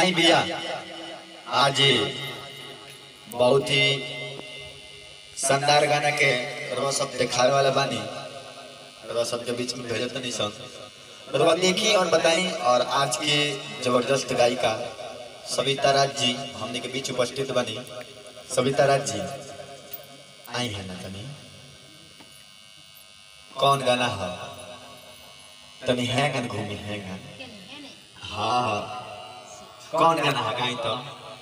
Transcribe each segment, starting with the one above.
आई भैया आज बहुत ही शानदार गाना के रवा सब दिखाने वाला बानी रवा सब के बीच में भेजत नहीं सब रवा देखिए और बताएं। और आज के जबरदस्त गायिका सविता राज जी हमने के बीच उपस्थित बनी। सविता राज जी आई है ना तनी कौन गाना है तनी है गान घूमी है गान हाँ कौन गाना है गाई तो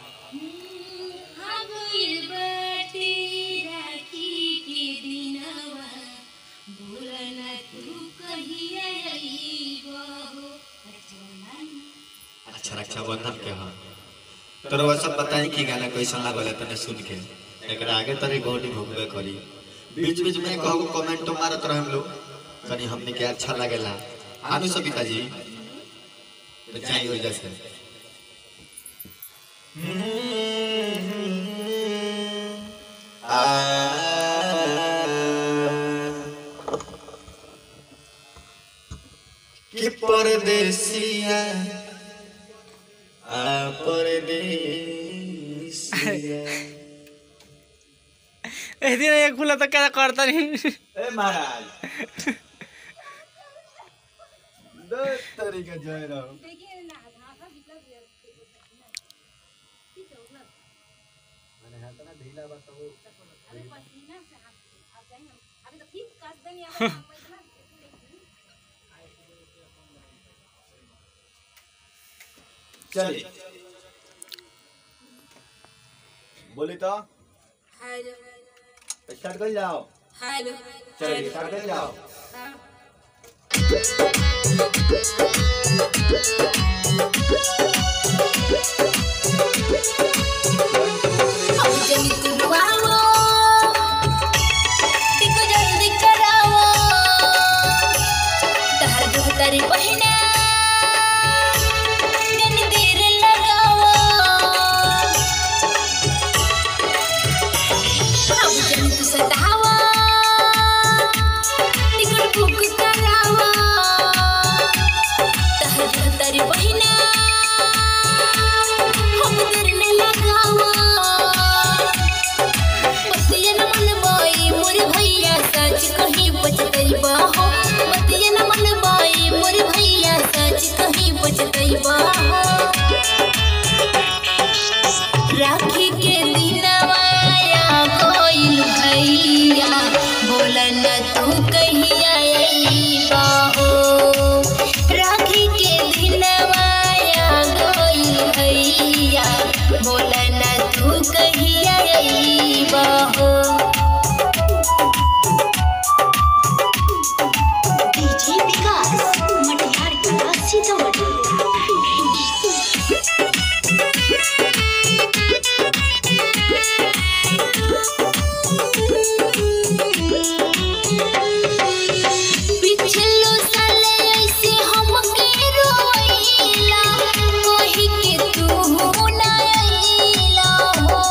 अच्छा रक्षाबंधन के हाँ तो वो सब बताई कि गाना कैसा लागल तने सुन के एक आगे तरी गोडी भूखबे करी बीच बीच में कहू कमेंट तो मारत रह हम लोग कनी हमने के अच्छा लागेला आनु सविता जी तो चाहिए हो जैसे कि परदेसिया दिन एक खुला तो क्या करता नहीं ए महाराज दो तरीका जय रहो मैंने हाथ ना ढीला बताओ अभी तो ठीक काट देनी अब चलिए बोली तो हेलो स्टार्ट कर जाओ हेलो चलिए स्टार्ट कर जाओ अब जल्दी तुम आओ टिको जल्दी कराओ तहर जो तारी बहिना जन देर लगाओ अब जल्दी तू सताओ टिकट बुक कराओ तहर जो तारी बहिना हम देर न लगाओ बतिया न मन बाई मोर भैया सच कहीं बचतैबा हो बतिया न मन बाई मोर भैया सच कहीं बचतैबा हो राखी के दिनवा या कोइल भैया बोला न तू कहिया अइबा हो राखी के दिनवा या कोइल भैया बोला न तू कहिया अइबा हो डीजे विकास मटिहार कला सीतामढ़ी पिछलो साले ऐसे हमके रोइला कहि के तू ना आइला हो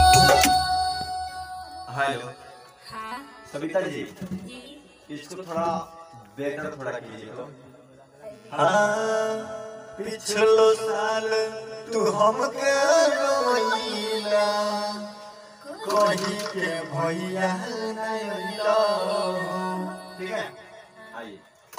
हेलो हां सविता जी जी इसको थोड़ा बेटर थोड़ा कीजिए तो हाँ पिछलो साल तू हमके रोइला कही के भैया नहीं अइला ठीक है आइए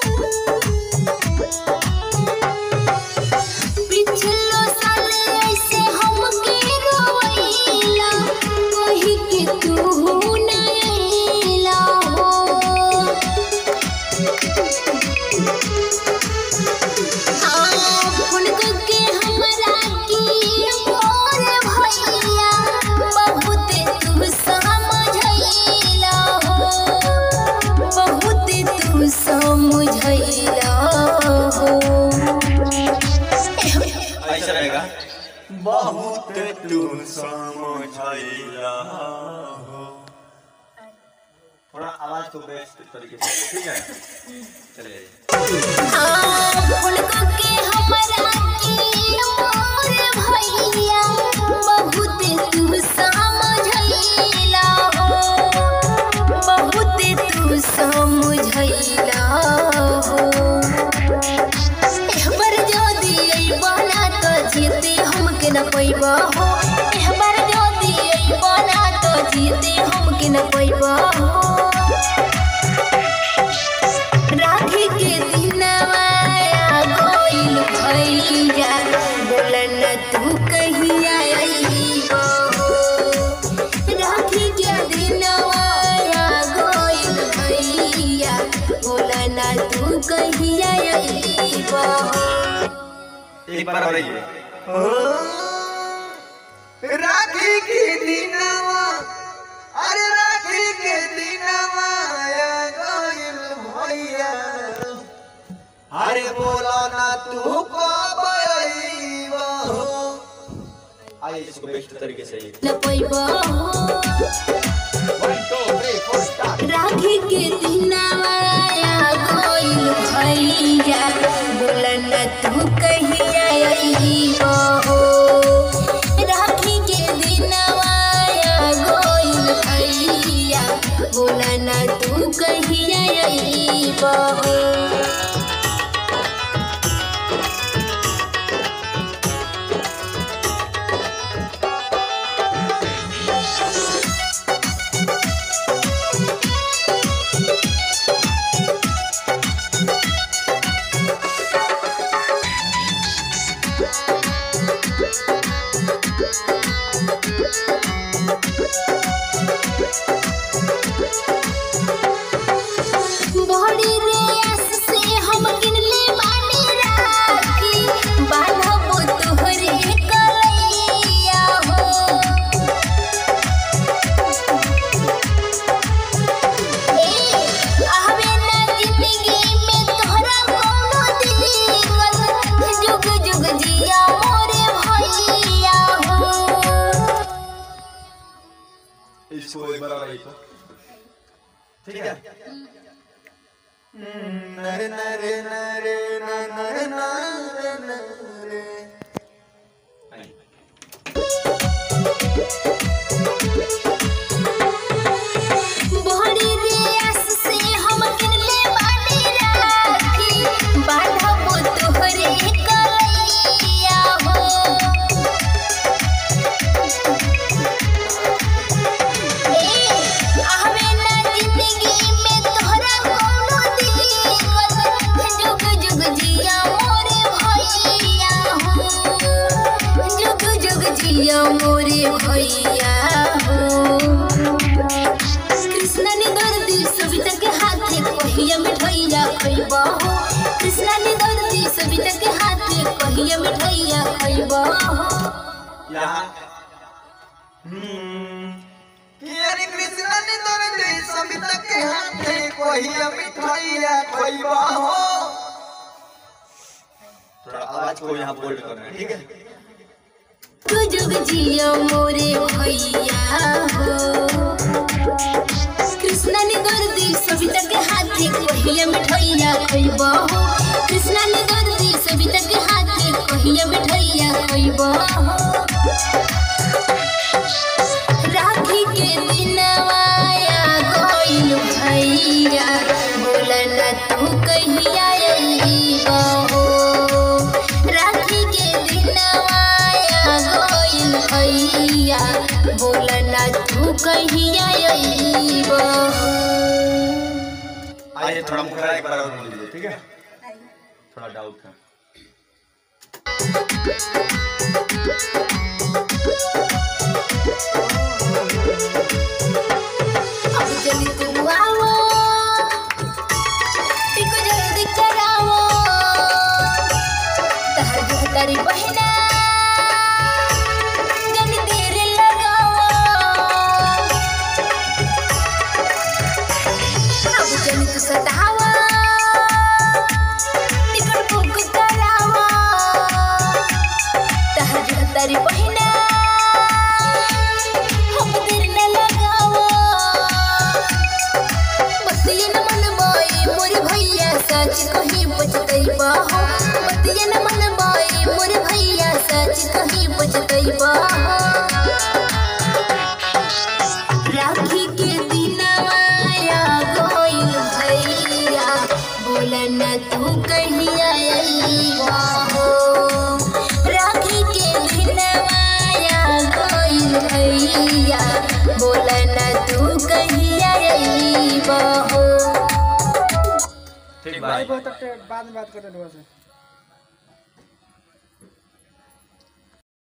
पिछलो साले ऐसे हमके रोइला कहि के तू ना आइला हो फोन करके हमरा की मोर भैया बहुत तू समझैला हो बहुत तू समझैला हो ऐसा रहेगा बहुत तू समझैला हो थोड़ा आवाज को बेस्ट तरीके से ठीक है चलिए फोन करके हमरा की मोर भैया बहुत तू समझैला हो बहुत तू समझैला हो एक बार जो दिए बना तो जीते हम न पैबा राखी के दिनवा गइल भैया बोला न तू कहिया अइबो राखी के दिनवा गइल भैया बोला न तू कहिया अइबो। एक बार और ये राखी के दिनवा अरे राखी के दिनवा गइल भैया अरे बोला ना तू कब अइबो। आइए इसको बेस्ट तरीके से ये न पैबा 1 2 3 4 स्टार्ट। राखी के दिनवा गइल भैया बोला न तू कहिया अइबो राखी के दिनवा गइल भैया बोला न तू कहिया अइबो। बड़ी रेस से हम किनले बानी राखी बांधबो तोहरे कलैया हो आवे ना जिंदगी में तोहरा कोनो दिक्कत जुग जुग जिया मोरे भैया हो। इसको एक बार और ये ठीक है। नरे नरे नरे नरे नरे नरे बड़ी रेस से हम किनले बानी राखी बांधबो तोहरे कलैया हो आवे ना जिंदगी में तोहरा कोनो दिक्कत जुग जुग जिया मोरे भैया हो जुग जुग जिया मोरे भैया हो। कृष्णा ने दर्दी सविता के हाथे कहिया मिठाइया खइबा हो कृष्णा ने दर्दी सविता के हाथे कहिया मिठाइया खइबा हो। यहाँ यारी कृष्णा ने दर्द सविता के हाथे कहिया मिठाइया खइबा हो। थोड़ा आवाज को यहाँ बोल्ड करना है ठीक है। तू जुग जिया मोरे भैया हो कृष्णा ने दर्दी सविता के हाथे कहिया मिठाइया खइबा हो कृष्णा ने दर्दी सविता के हाथे कहिया मिठाइया खइबा हो। राखी के दिनवा गइल भैया बोला न तू कहिया अइबो राखी के दिनवा गइल भैया बोला न तू कहिया अइबो। आइए थोड़ा मुखरा एक बार और बोल दीजिए ठीक है। थोड़ा डाउट है। अब जल्दी तू आओ टिको जल्दी कराओ तहर जो तारी बहिना जल्दी देर लगाओ अब जल्दी तू सताओ टिकट बुक कराओ तहर जो तारी बहिना हम देर न लगाओ बतिया न मन बाई मोरे भैया सच कहीं बचतई बाहो बतिया न मन बाई मोरे भैया बाय बहुत बाद में बात करते हैं